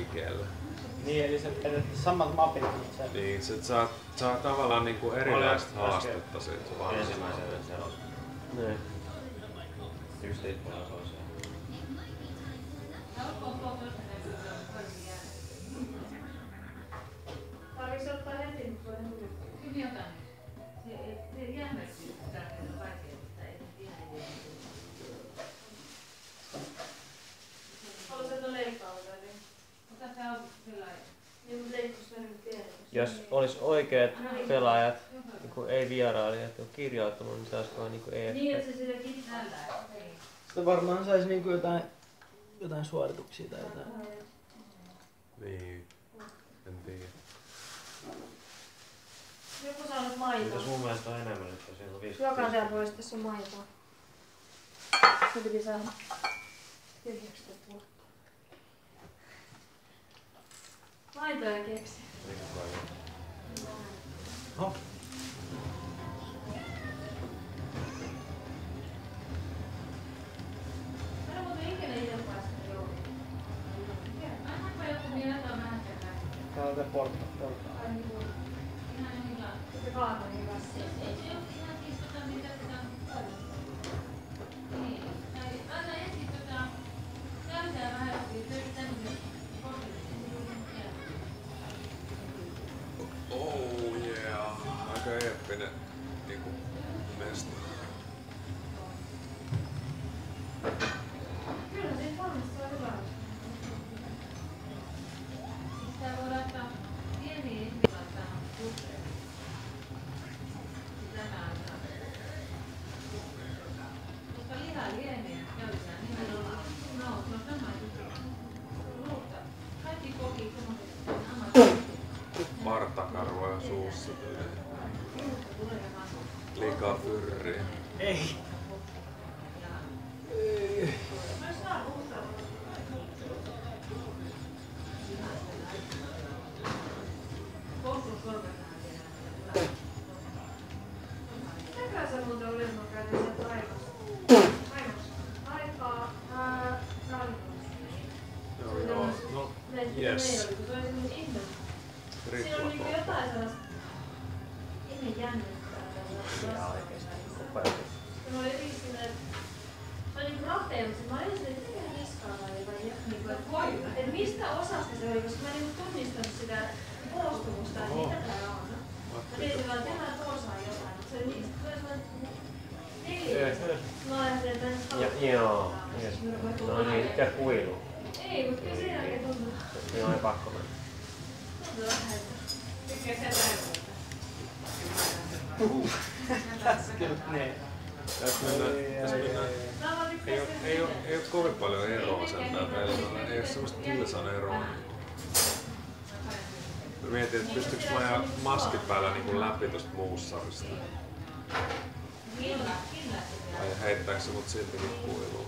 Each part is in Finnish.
liikkeelle. Niin, eli se periaatteessa samat mapit, mutta se... Niin, se saa tavallaan niinku erilaista haastetta siitä vaan. Ensimmäisen sellaisen. Niin. Just itseään toiseen. Tarvitsi ottaa heti, mutta voin huudella. Kyllä jotain. Se jännästi tärkeää vaikea, että ei ihan idea. Haluaisit ottaa leikkausväri? Ota se on sellainen. Niin, mutta leikkausväri on pieni. Jos olisi oikeat pelaajat, niin ei vierailijat, jotka on kirjautunut, niin se olisi vaan niin EFP. Niin, että se sitä kittää. Sitten varmaan saisi niin jotain suorituksia tai jotain. Niin, en tiedä. Joku saa nyt maitoa. Mitä sun mielestä on enemmän, että siellä on 50? Jokaisen pois tässä on maitoa. Se piti saada 19 vuotta. Maitoa ja keksi. Oh. Mä en muuten ikinä itse päästä joulun. Annapa joku vielä jotain vähän kertaa. Täällä on se porta. Ai niin kuin. Ihan hyvä. Se kaatuu niin kanssa. Ei se ole ihan siis mitä sitä... Niin. Anna ensin käytää vähän tämmöisen kohdallisen. Oh yeah, aika eeppinen niinku mesta. Kyllä siitä valmista on hyvä. Sitä voi laittaa pieniä ihmisiä laittaa kutseen. Tämä antaa. Koska liha lienee käytetään nimenomaan. No, se on sama juttu. Kaikki kokii semmoiset ammattilaiset. Partakarvoja suussa tuli. Liikaa fyrriä. Ei. Mitäkään sä muuten olemman käydä sieltä raivossa? Aikaa, Joo. No, yes. Se oli semmoinen ihme. Siinä on niinku jotain sellaista ihme jännittää. Ihan oikeesti. Upeasti. Se oli jotenkin silleen, se oli niinku rapea, mutta mä olin silleen, että mikä niskaa vai niinku, että mistä osasta se oli, koska mä en niinku tunnistanut sitä koostumusta, että mitä täällä on. Mä tiesin vaan, että tehdään tuossa jotain, mutta se oli niin, se oli semmoinen neljä. Mä ajattelin, että en saa. Joo. No niin, ja kuilu. Ei, mutta kyllä sen jälkeen tuntuu. Niin on pakko mennä. Tuntuu vähän, että... Tekee sen raivoita. Tässä kyllä ne. Tässä mennään. Ei oo kovin paljon eroa sen pelillä. Ei oo semmoista kilsan eroa. Mä mietin, että pystyykö mä ajaa maskit päällä niin läpi tosta muussarista. Vai heittääkö se mut siltikin kuiluun?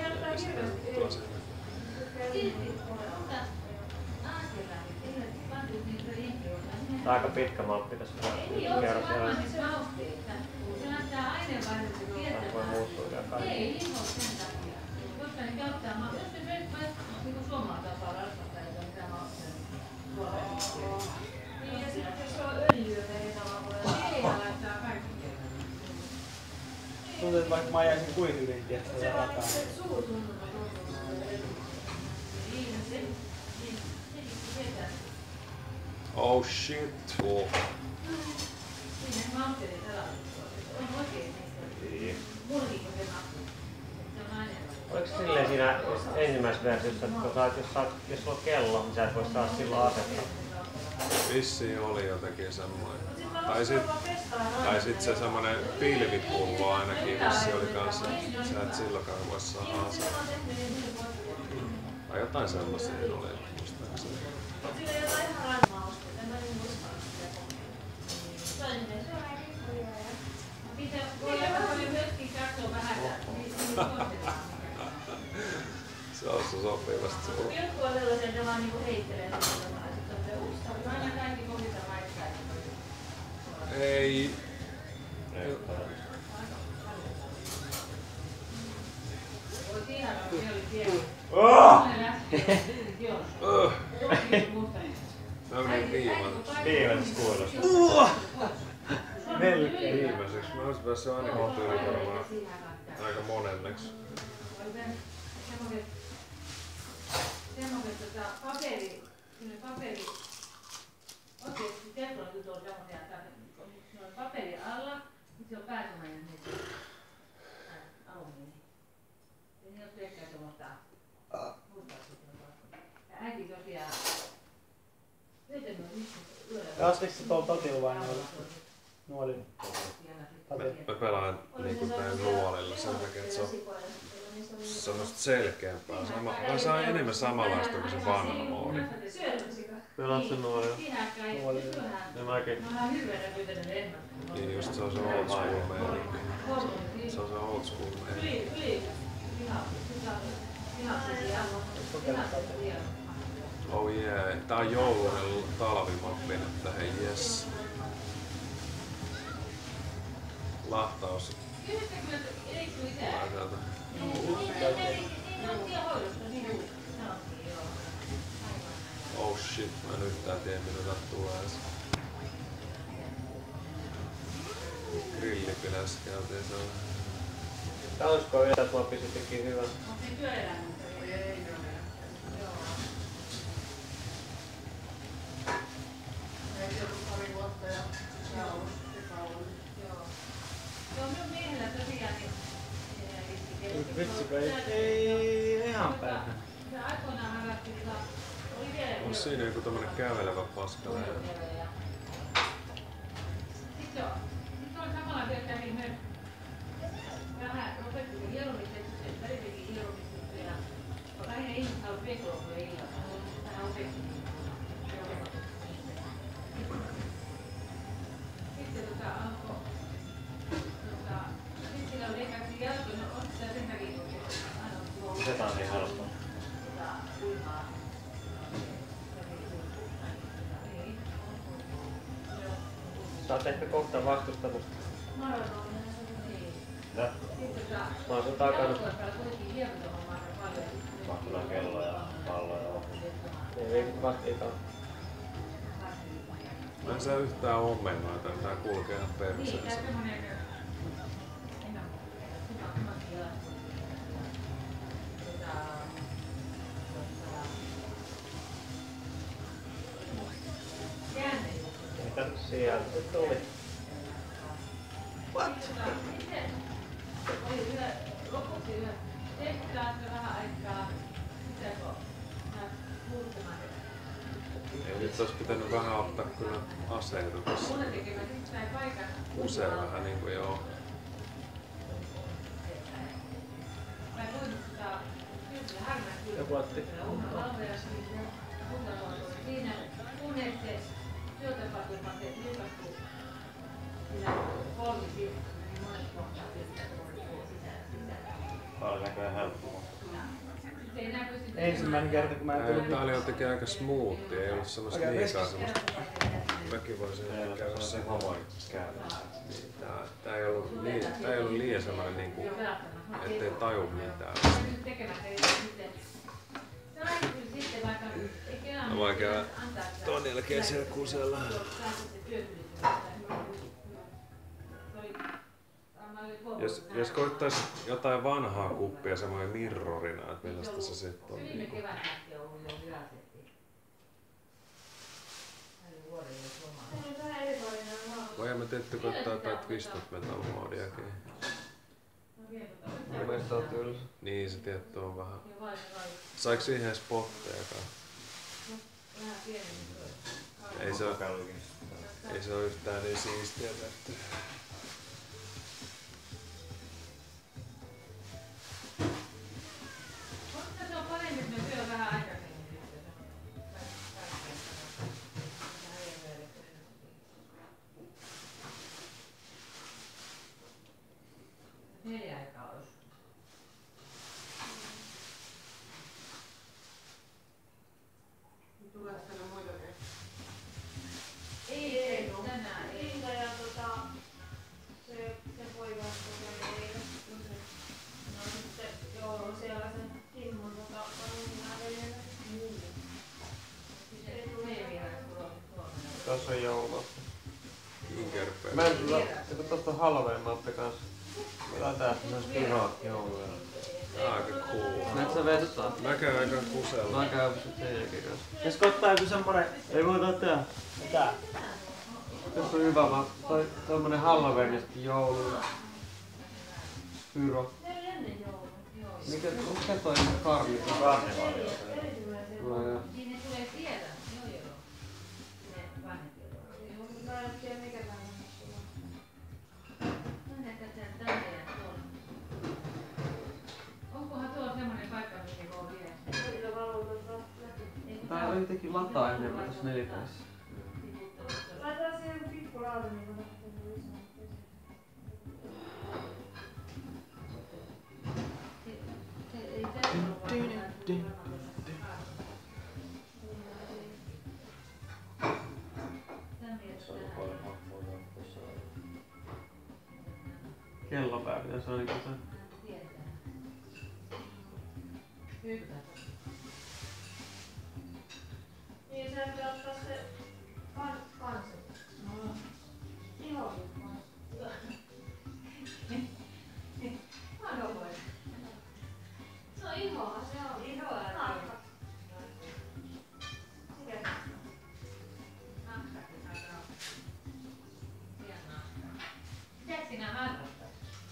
Aika pitkä mappi tässä. Kerro siellä. Tässä voi muuttua vielä kaikki. Ei, niin on sen takia. Koska ne käyttää maksaa. Jos ne niin suomalaisella tapaa rasvattaa, niin mitä maksaa. Niin, ja sitten jos on öljyä eri tavalla, Ei laittaa kaikki. Tuntuu, että vaikka mä ajaisin kuin hyvin, tiedätkö, se tätä vaan rataa. se suu tuntuu. Oh shit. Oh. Oliko silleen siinä ensimmäisessä versiossa, että jos sulla on kello, niin sä et voi saada silloin asettaa? Vissiin oli jotenkin semmoinen. Tai sit se semmonen pilvipullo ainakin vissi oli kanssa. Sä et silloinkaan voi saada asettaa. Tai jotain sellaisia oli muistaakseni. Siinä ei jotain ihan ranmaa ostaa, en mä niin muistanut sitä. Toinen se on aika kivoja ja... Pitää voi aika paljon myöskin katsoa vähän, Se on se sopivasti se on. Jotkut on sellaisia, että ne vaan niinku heittelee sitä jotain, ja sitten on se uusi. aina kaikki kokita vaikka. Ei. Voi tiedä, että se oli pieni. Oh! Joo. Viimeiseksi kuilusta. Melkein. Viimeiseksi. Mä olisin päässyt ainakin tyyli varmaan aika monenneksi. Semmoiset paperi, oikeesti teknologi tuolla semmoisia, että se on paperi alla, sitten se on pääsemäinen alumiini. Ja ne on pelkkää semmoista ja äiti tosiaan Kastiks se tuolla totilla vai nuolilla? Mä pelaan niinku näin nuolilla sen takia, että se on semmoista selkeämpää. Mä saan enemmän samanlaista kuin se vanha moodi. Pelaat sen nuolilla. Ne mäkin. Niin just se on se old school meininki. Se on se old school meininki. Oh yeah, tää on joulunen talvimappi, että hei jes. Lahtaus. Tulee täältä. Oh shit, mä en yhtään tiedä mitä täältä tulee edes. Grillipilässä käytiin se on. Kausko yötappi sittenkin hyvä. Vitsikö ei ihan päähän. On siinä joku tämmönen kävelevä paskale. Sitten on samalla vielä kävimme vähän opettelimme hieromistettu, sen välisekin hieromistettu ja lähinnä ihmiset haluaa pekloa illassa. Vähän opettelimme. Sitten alkoi sitten sillä oli ekaksi jalkoja, no ottaa sen takia, kun aina on tuolla. Se on niin helppo. Uimaa. Sä oot ehkä kohta vastustanut. Mitä? Mä oon sun takana. Mahtunaan kello ja pallo ja Ei viikot vastiikaan. Mä en saa yhtään ommennoa, että tää kulkee ihan perseessä. Mitä sieltä se tuli? What? Oli hyvä, lopuksi hyvä. Tehtäisiin vähän aikaa, sitä kun puuttumaan. Ei nyt olisi pitänyt vähän ottaa kyllä aseita tässä. Usein vähän niinku joo. Joku otti. Siinä kunnes se työtapaturma se julkaistu siinä polvi niin monet kohtaa oli näköjään helppoa. Ensimmäinen kerta kun mä en tullut. Tää oli jotenkin aika smoothi, ei ollut semmoista liikaa semmoista. Mäkin voisin käydä sen homoin käydä. Tää ei ollut liian semmoinen niinku, ettei taju mitään. No vaikea ton jälkeen siellä kusella. Jos koittais jotain vanhaa kuppia semmoinen mirrorina, että millaista se sitten on. Niinku. Voidaan me tietty koittaa jotain Twisted Metal moodiakin. Mun mielestä on tylsä. Niin se tietty on vähän. Saiko siihen spottejakaan? Ei se ole yhtään niin siistiä tehty. Se on parempi, että me syö vähän aikaisemmin. Neljä aikaa olisi. Tulee tänne muita vielä. Ei, tänään ei. Linda ja se poika, ei. No sitten, joo, siellä se Timmon vanhempana veljellä. Meidän vieressä tuolla. Tuossa on joulua. Inkerpeä. Mä en kyllä, että tosta on Halloween-mappi kanssa. Mitä tää on Spiro jouluja. Aika cool. Menet sä vessaan? Mä käyn aika kusella. Mä käyn sit sen jälkeen kanssa. Pitäisikö ottaa joku semmonen... Ei voida tehdä. Mitä? Tässä on hyvä vaan tommonen Halloweenista joulu. Spiro. Mikä toi karnivaali? Karnevaali on se. No joo. Siinä tulee sieltä. Joo. Ne vanhempia. Mä en tiedä mikä tämä on. Onkohan tuo semmonen paikka, mihin voi viedä? Tää on jotenkin lataa enemmän tässä nelipäissä. Laitetaan siihen pikku lauta, niin kun ottaa lisää. Ei tässä ole Kellopää pitäisi olla niinku se. Niin se pitää ottaa se kansi. Iho. No ihoa se on. Ihoa. Naakka. Mikä? Mitä sinä harrastat?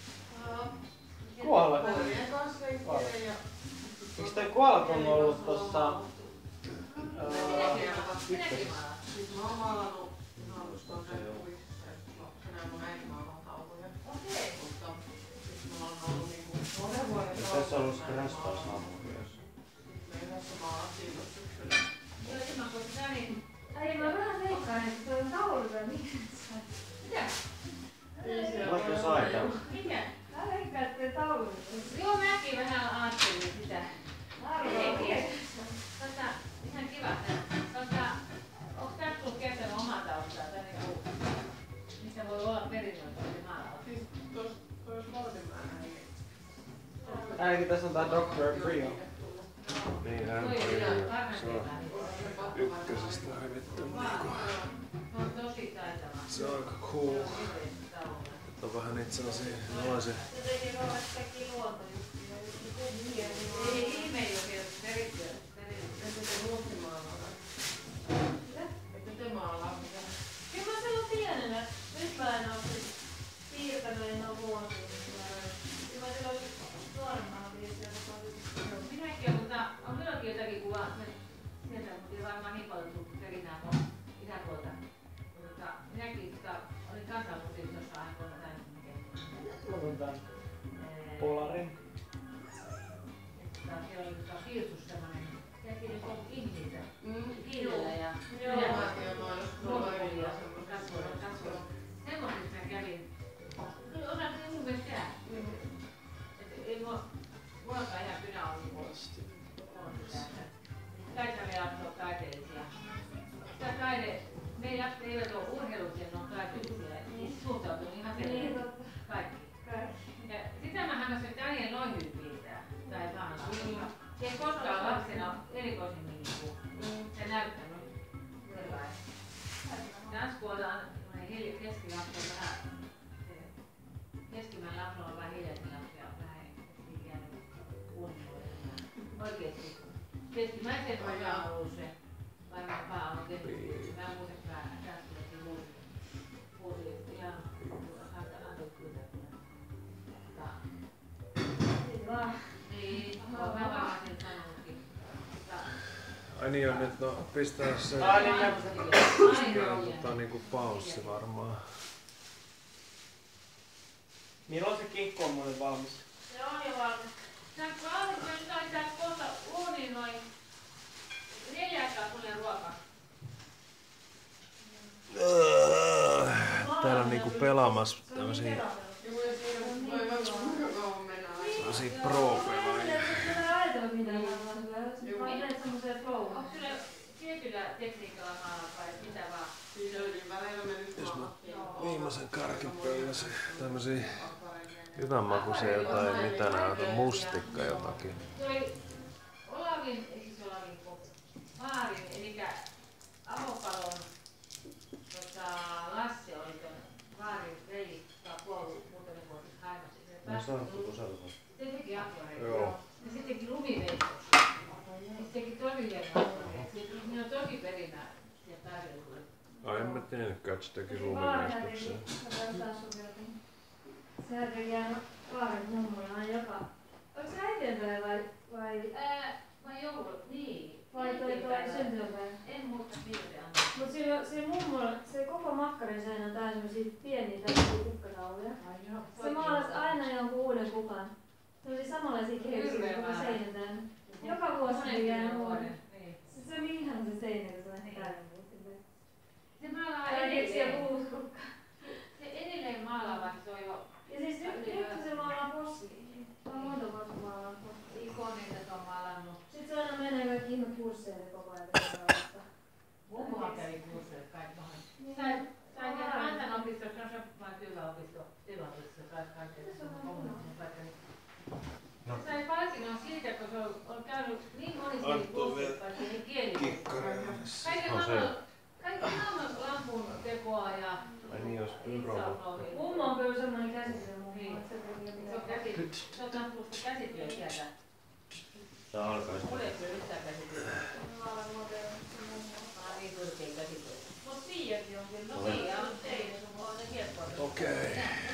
Koala. Eikö toi Koala ollut tossa... Minäkin maalaan. Siis mä oon maalannut naapustolleen kuvissa, senään mun äiti maalaa taukoja. Okei. Mutta sit mulla on ollut niinku monen vuoden Tässä on ollut stressaushammuja. Me yhdessä maalattiin tuossa syksyllä. Joo, Ima, kun sä niin... Ai mä vähän veikkaan, että toi on taulu vai mikä se on? Mitä? Vaikka saita. Mikä? Mä veikkaan, että toi taulu on. Joo, mäkin vähän ajattelin sitä. Arvoa. Ihan kiva. Onko tässä sun kertonut omaa taustaa? Tai niinku, missä voi olla perinnöllisesti maalaus? Siis toi Voltimäen äiti. Ainakin tässä on tää Dr. Frio. Niin hän Toi oli on jo. Se varmasti on ykkösestä revitty niinku. Se on tosi taitava. Se on aika cool. Nyt on vähän niitä sellaisia noisia. Se teki rovastakin luontojuttuja. Ei ihme, jos ei ole perinnöllistä. Että te muutti maalaa. Että te maalaa mitä? Kyllä mä silloin pienenä. Nyt mä en oo piirtänyt en oo vuosia. Kyllä mä silloin nuorempana piirtänyt. Minäkin, mutta on minullakin jotakin kuvaa. Sieltä on varmaan niin paljon tullut perinää mun isäpuolta. Mutta minäkin olin kansanmuuttiin tuossa aikoina näin. Mä otan tän Polarin. Siellä oli piirtus semmoinen. Siellä piirtus on ihmistä. Kiilellä ja Joo. Mäkin on noin ruokulia ja semmoista. kasvoja. Semmoisista mä kävin. Kyllä osasin mun mielestä tehdä. Ei mullakaan ihan kynä ollut muodosti. Taitavia on taiteellisia. Sitä taide, meidän lapset eivät ole urheilullisia, ne on taiteellisia. Niin suhtautuu ihan perään. Kaikki. Ja sitä mä hämmästyn, että Daniel noin hyvin piirtää. Tai vaan ei koskaan lapsena erikoisemmin se näyttänyt sellainen. Tanskuotaan keskilapsi on vähän, keskimmäinen lapsi on vähän hiljaisin lapsi ja vähän jäänyt kunnivoimaan. Oikeesti keskimmäisen osa on ollut se, varmaan on tehty. Mä en muistakaan tanskuotiin vuosi ihan antoikyydä. Niin, mä varmaan sen sanonutkin. Ai niin on nyt, no pistää se Ai niin, niinku paussi varmaan. milloin se kinkku on mulle valmis? Se on jo valmis. Saanko aamulla laittaa kohta uuniin noin 4 aikaa tulee ruoka? Täällä on niinku pelaamassa tämmösiä Joku ja siinä voi vähän kauan mennä aikaa. pro-pelaajia. Onko sulla tietyllä tekniikalla maalaa vai mitä vaan? Siis öljyn väleillä mennyt Jos mä maalattiin. viimeisen karkin pöydässä tämmösiä hyvänmakuisia jotain, mitä nää on, mustikka jotakin. Se oli Olavin, ei siis Olavin, Maarin, eli avopalon en mä tiennytkään, että se teki lumiveistuksen. Sehän teki aina Kaarin mummolla aina joka... Onko se äitienpäivä vai... Vai joulu, niin. Vai toi syntymäpäivä? En muista miltä. Mut se mummolla, se koko makkarin seinä on tää semmosia pieniä tämmösiä kukkatauluja. Se maalasi aina jonkun uuden kukan. Semmosia samanlaisia kehyksiä koko seinä täynnä. Joka vuosi teki aina uuden. Se oli ihana se seinä, kun se lähti täynnä. Se maalaa Älä keksiä edelleen. uusi kukka. Se edelleen maalaa, vaikka se on jo Ja siis nyt se maalaa posliin. Mä oon monta vuotta maalaa posliin. ikoneita se on maalannut. Sitten se aina menee kaikki ihme kursseille koko ajan. Mummoa kävi kursseille kaikki mahdollista. Sain kansanopistossa, se on vain työväopisto, kaikkea kommunismin vaikka. Se sai palkinnon siitä, kun se on käynyt niin monissa kursseissa, vaikka niin kielikursseissa. Kaikki maailman lampun tekoa ja saunoihin. Mummo on kyllä semmoinen käsityömummo, että se tekee Se on myös tuosta käsityökieltä. Tää alkaa sitä. Mulla ei ole yhtään käsityötä. Mä olen modernisti mummo. Mä oon niin korkein käsityötä. Mut Piiakin on kyllä. No niin, ja on teille, sun on ne hiekkoa. Okei.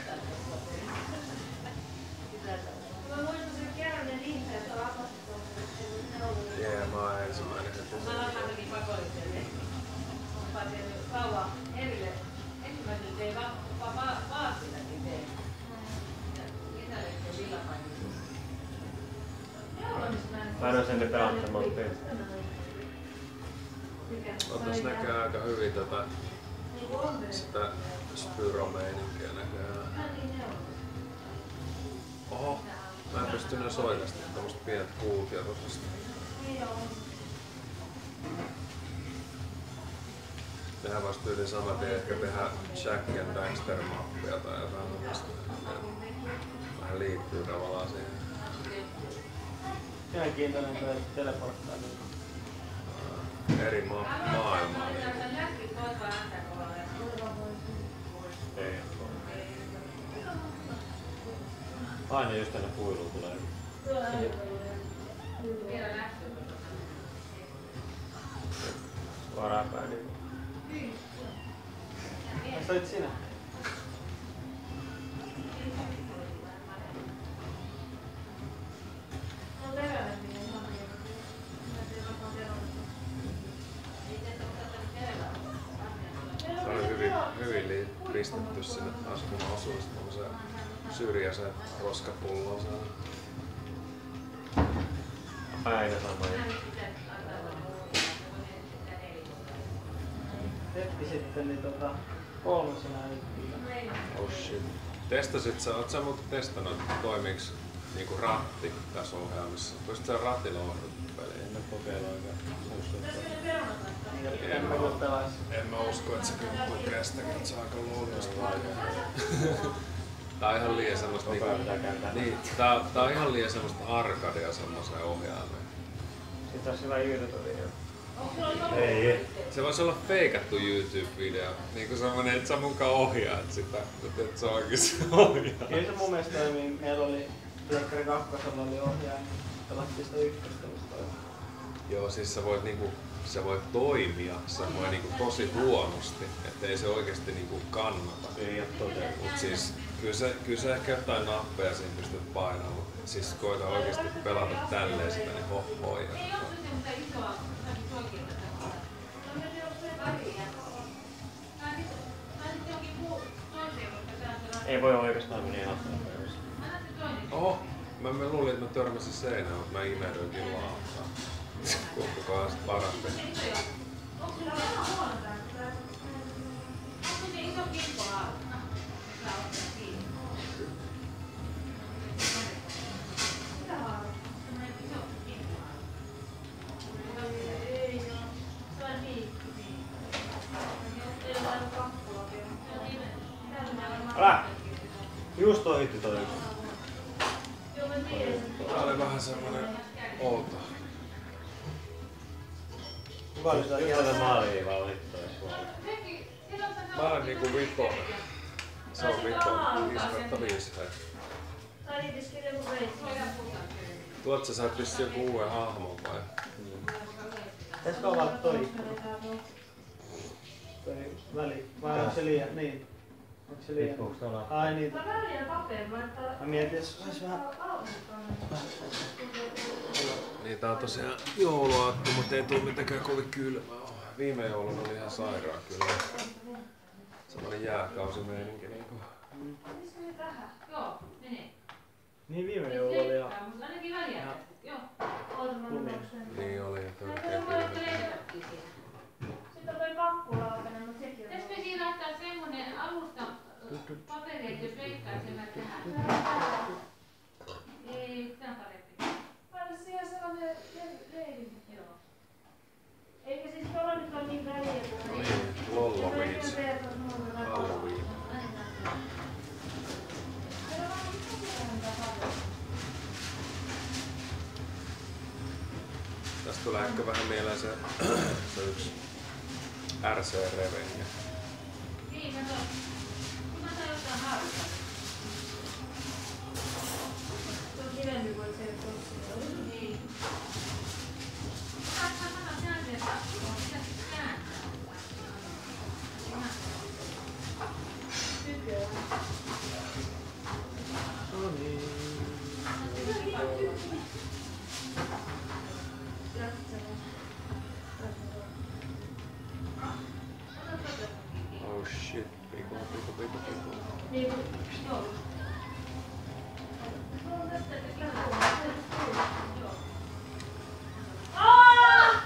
Mä muistan sen kerran ne lihteet on rapastettu. Jee, mä oon ensimmäinen heti. Mä lastan nekin pakolliselle. Mä pääsin kauan erille. Ensimmäisenä tein vaasillakin tein. Ja lisäleikki on villapainissa. Mä en oo sen pelattamaan peliä. Otas näkee aika hyvin sitä spyromeininkiä näköjään. Oho, mä en pysty enää soikasta tämmöstä pienet kuulkierroksesta. Tehdään vasta yli saman tien ehkä tehdä Jack and Daxter mappia tai jotain tämmöstä. Vähän liittyy tavallaan siihen. Mielenkiintoinen toi teleporttaaminen. Eri maailmaa. Ei. Aina just tänne kuiluun tulee. Varapäin. Ai olit sinä? Se oli hyvin pistetty sinne taas, kun mä osuin semmoiseen syrjäiseen roskapulloon. Aina sama. Tetti sitten niin kolmosena nyt. Oh shit. Testasit sä, oot sä muuten testannut, että toimiiks niinku ratti tässä ohjaamissa? Voisit sä ratilla ohjata peliä? En mä kokeilla oikein. En mä usko, että se kyllä tukee sitä, että se on aika luonnollista. Tää on ihan liian semmoista niin, tää on ihan liian semmoista arkadea semmoseen ohjaameen. Sitten olisi hyvä YouTube-video. Ei. Se voisi olla feikattu YouTube-video, niinku semmonen, että sä mukaan ohjaat sitä, että se oikeesti ohjaa. Kyllä se mun mielestä toimii. Meillä oli Pleikkari 2 oli ohjaaja, pelattiin sitä ykköstä. Joo, siis se voi toimia niinku tosi huonosti, ettei se oikeesti niinku kannata. Ei oo toteutunut. Mut siis kyllä se ehkä jotain nappeja siinä pystyt painamaan, mut siis koita oikeesti pelata tälleen sitä niin hohoi. Ei ole se semmoista isoa, oikein Ei voi oikeastaan mennä ihan nopeasti. Oho, mä luulin, että mä törmäsin seinään, mutta mä imeryinkin laavaan. Kumppakaan sit parempi. Onko sillä vähän huono tää? Onko se iso kimppa-haava? Sä ottaa kiinni. Mitä haava? Semmoinen iso kimppa-haava. Ei oo. Se on viikki. Ei ole aina kakkula vielä. Älä! Just ohitti toi yksi. Joo, mä tiedän. Tää oli vähän semmonen outo. Kuka oli sitä Kyllä tätä maaliin vaan liittois suoraan. Mä olen niinku vitonen. Se on vitonen. 5/5 hei. Tai liitiskeli joku veitsi. Tuot sä saat vissiin joku uuden hahmon vai? Pitäisikö olla toi? toi väli. Vai onko se liian? Niin. Onko se liian? Tippuuko tuolla? Ai niin. Tää väliä kapea, laittaa... Mä mietin, jos sais vähän... Niin tää on tosiaan jouluaatto, mutta ei tuu mitenkään kovin kylmää. Viime jouluna oli ihan sairaan kylmä. Semmoinen jääkausimeininki niinku. Joo, menee. Niin viime joulu oli ihan... Mutta ainakin väliä. Joo. Niin oli törkeä Sitten kylmä. Sitten on toi kakkulautainen, mutta sekin on... Pitäisikö siinä laittaa semmonen alusta paperi, että jos leikkaa sen tähän? Ei, tää on parempi. Laita siihen sellainen leivin. Joo. Eikä siis tuolla nyt ole niin väliä kuin... Niin, lolloviits. Halloween. Tästä tulee ehkä vähän mieleen se yksi RC-revenge. Niin, kato. Mä sain jotain haavista. Se on kivempi kuin se tossa. Niin. Mä käänsin, että pitäisi kääntää. Tyköä. No niin. Oh shit, piku. Niin kuin... Joo. Mulla on tästä joo. Aaaah!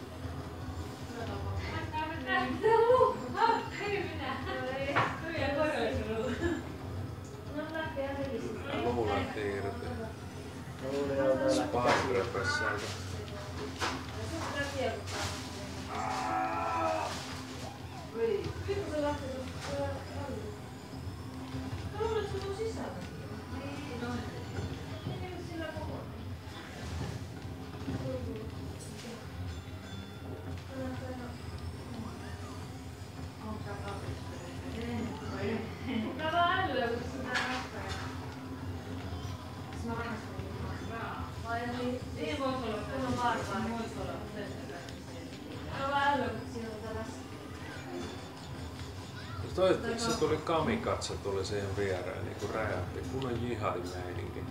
Lumu lähti irti. Luuli joo täällä. Spaas repes sieltä. Se tuli kamikatse tuli siihen viereen niinku räjähti. Kunnon jihadin meininki.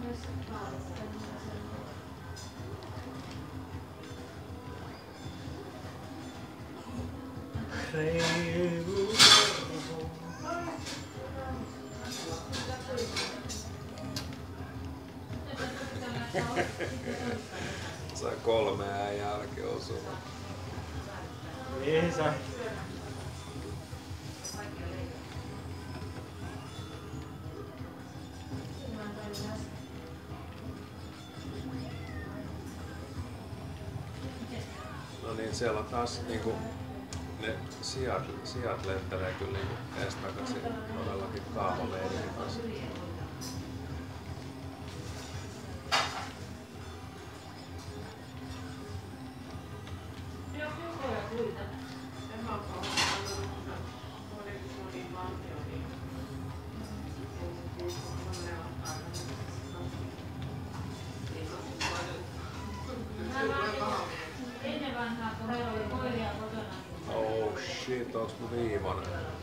Sai 3 jälkeen osumaan. Niin sai. No niin, siellä on taas niinku ne sijat lentelee kyllä niinku eestakaisin todellakin kaavameininkin kanssa. Ennen vanhaa, kun meillä oli koiria kotona, Oh shit, onks mun viimeinen?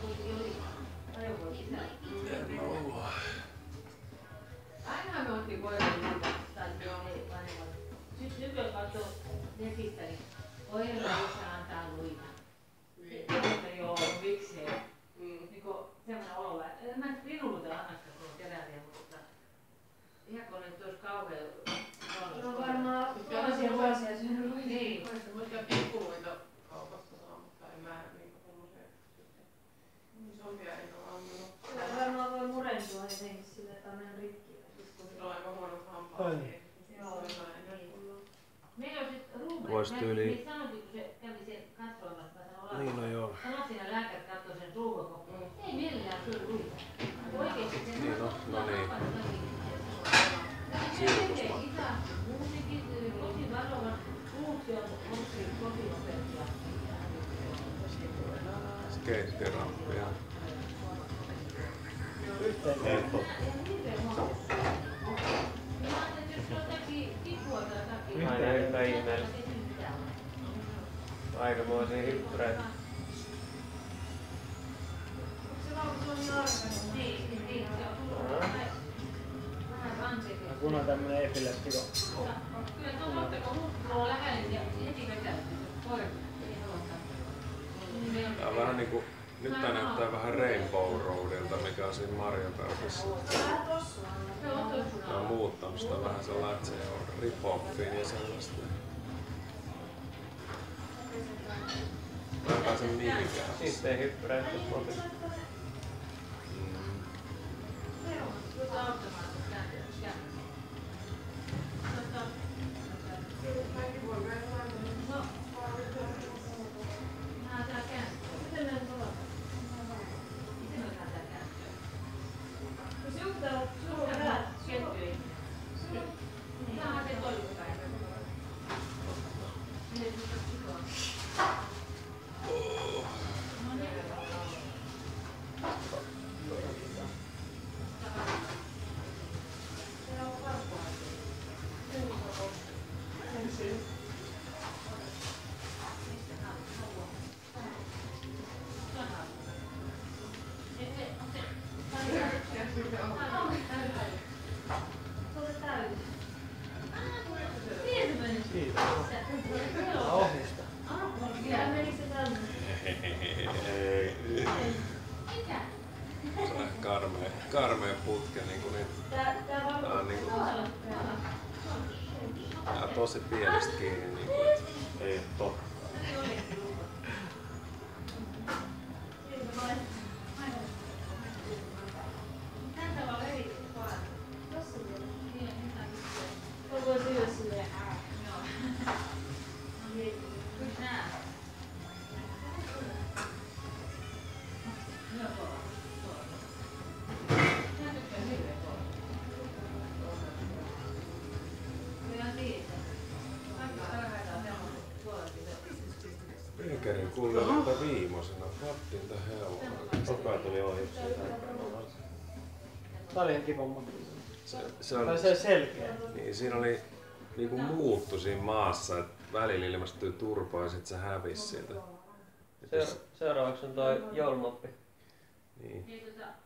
En oo. ainahan me oltiin koiria niitä, tai ei vanhemmat. Sitten nykyään katsoo netistä, niin koira isä antaa luita. Että joo, miksei. Niinku semmoinen olo, että mä rinuuta annasta tuon keräiliä, mutta ihan kun nyt olisi kauhean No varmaan vuosia syönyt luita. niin. Semmoisia pikkuluita kaupasta saa, mutta en mä niinku semmoisia isompia en oo ammunut. Kyllä varmaan voi murentua jotenkin sille, että on näin rikki. Sillä on aika huonot hampaat. Joo, Meillä on sitten ruume. Vois tyyliin- Mä sanoin, kun se kävi sen katsoimassa, mä sanoin Niin no joo. sanoin siinä lääkäri katsoi sen suuhun, kun ei millään syö luita. Oikeesti se Niin no niin. tekee hitaasti muutenkin, tosi varovan. Suuksi on tosi nopeasti. Skeittirampia. Yhteen helppo. Aina yhtä ihmeellistä. Aikamoisia hyppyreitä. niin arkas. Niin, joo. Vähän ranteet. Kun on tämmönen epileptiko. Kyllä tuo olette, kun hukkuu lähelle ja heti vetäytyy. Koira. Ei halua. Tää on vähän niinku, nyt tää näyttää vähän Rainbow Roadilta, mikä on siinä Mario Kartissa. Tää on muuttanut sitä vähän sellainen, että se on rip-offiin ja sellaista. Mä en pääse mihinkään. Siitä ei hyppyräistä spotista. Karmea putke niinku niitä. Tää on niinku tää tosi pienestä kiinni niinku. Ei totta. Pekerin kuulee viimosena. What in the hell? Koko tuli ohi. Tää oli ihan kivomma. Se on, Tai se selkeä. niin, siinä oli niinku muuttu siinä maassa, että välillä ilmestyi turpaa ja sit se hävisi sieltä. Seuraavaksi on toi joulumoppi. Niin.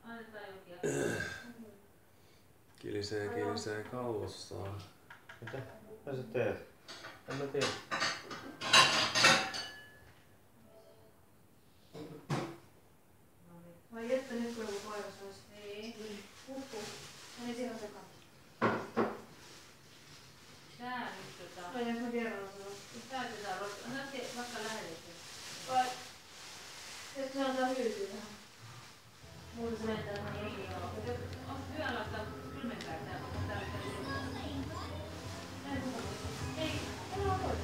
Kilisee kallossaan. Mitä? Mitä sä teet? En mä tiedä. Vai että nyt kun joku koiras olisi. Niin. Huppu. Meni siihen sekaan. Tää nyt No jos mä kerron sulla. Päätetään roikkaa. Anna se vaikka lähetetään. Vai. Jos se antaa hyytyä tähän. Muuten se lentää tähän roskiin. On hyvä laittaa kylmentää tää. Onko tää ei, ei ole voi.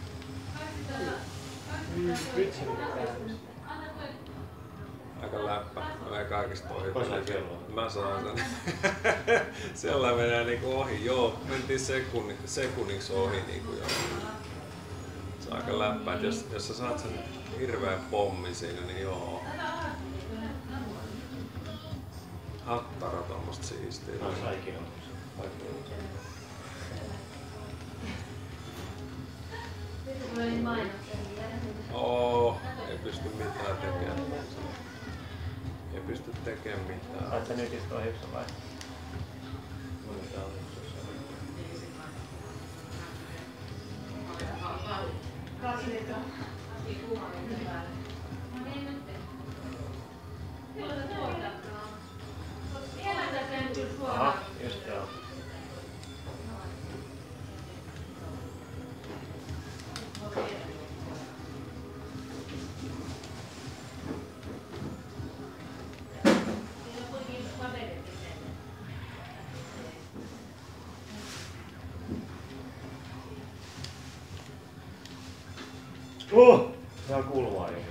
Vitsi mitä käynnissä. Anna toi. Aika läppä. Mä kaikista ohi. Kosa kello. Mä saan sen. Sellainen menee niinku ohi. Joo, mentiin sekunniksi ohi niinku joo. Se on aika läppä, että jos sä saat sen hirveän pommin siinä, niin joo. Hattara tommosta siistiä. No saikin on. Nyt tulee niin mainoksia. Ei pysty mitään tekemään. Ei pysty tekemään mitään. Saat sä nyt istua hipsa vai? Kaksi litraa. Aha, just joo. Ihan kulmaa jo.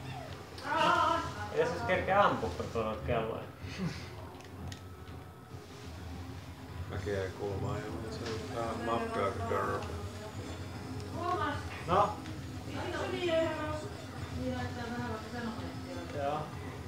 Ei siis kerkeä ampua, kun tuolla on kelloja. Mäkin ei kulmaa ja se on vähän mappi aika körpä. No? Joo.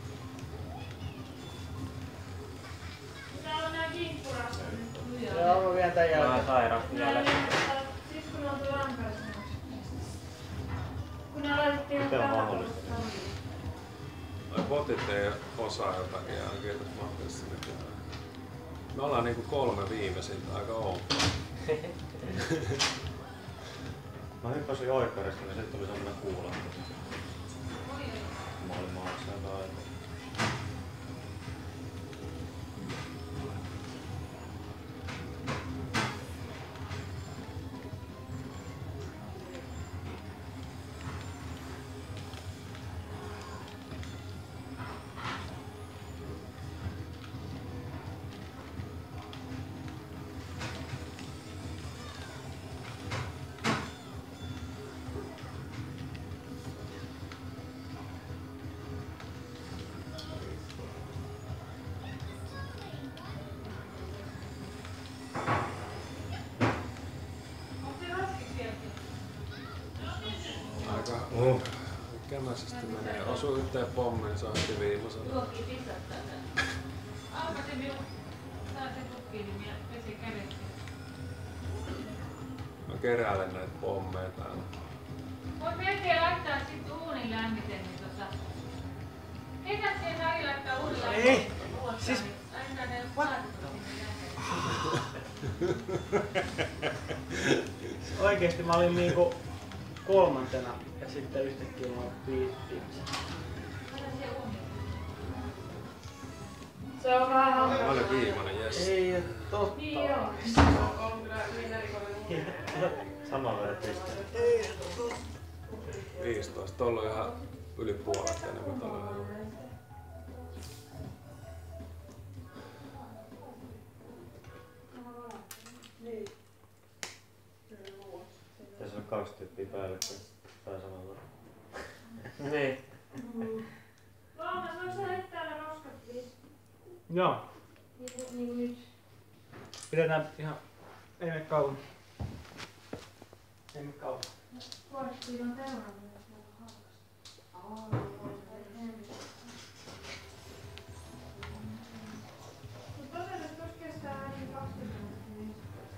Täällä on nää kinkkurassat. Joo, mä vien tän Vähän jälkeen. sairaasti jälleen. Siis kun on tuo rankaisena. Kun ne laitettiin Miten on mahdollista? botit ei osaa jotakin ja kiitos Mattias nykyään. Me ollaan niinku 3 viimeisintä aika outoa. Mä hyppäsin oikkarista, niin sitten tuli semmonen kuulemma. Mä olin maassa aika aikaa. Aika kämäisesti menee. Osui yhteen pommiin, saatti viimeisen. Tuokin pisattaa tänne. Alka se minun. Saa se tukkiin, niin minä pesen kädet. Mä keräilen näitä pommeja täällä. Voit melkein laittaa sit uunin lämmiten, niin Ketä siihen sai laittaa uunin lämmiten? Ei! Siis... Laittaa ne saatetut sinne lämmiten. Oikeesti mä olin niinku 3. ja sitten yhtäkkiä mä olin 5. Se on vähän Mä hankala. olin viimeinen, jes. Ei oo totta. Niin joo. On kyllä niin erikoinen. Saman verran pistää. 15. Tuolla on ihan yli puolet enemmän tällä. Tässä on 2 tyyppiä päällekkäin. Tai saman verran. Niin. Launas, voiko sä heittää ne roskat please? Joo. Niinku nyt. Pidetään ihan... Ei mene kauan. Ei mene kauan. Vuodettiin on seuraavana, jos meillä on halkasta. Mutta tosiaan, että tuossa kestää ainakin 20 minuuttia.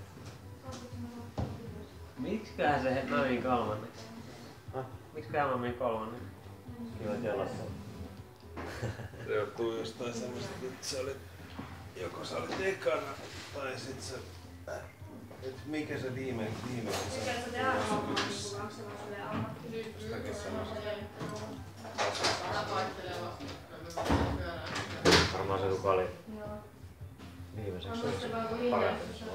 Miksiköhän se mä menin 3. Miksiköhän mä menin 3? Kiva jalassa. Se johtuu jostain semmoista, että sä olit, joko sä olit ekana tai sit sä... Et mikä se viimeinen Mikä sä tehdä hommaa, niin kun kaksi semmoiselle ammatti. Sitäkin semmoista. Varmaan se tuli paljon Joo. viimeiseksi. On musta vaan kun Parempi. hiljaisuus on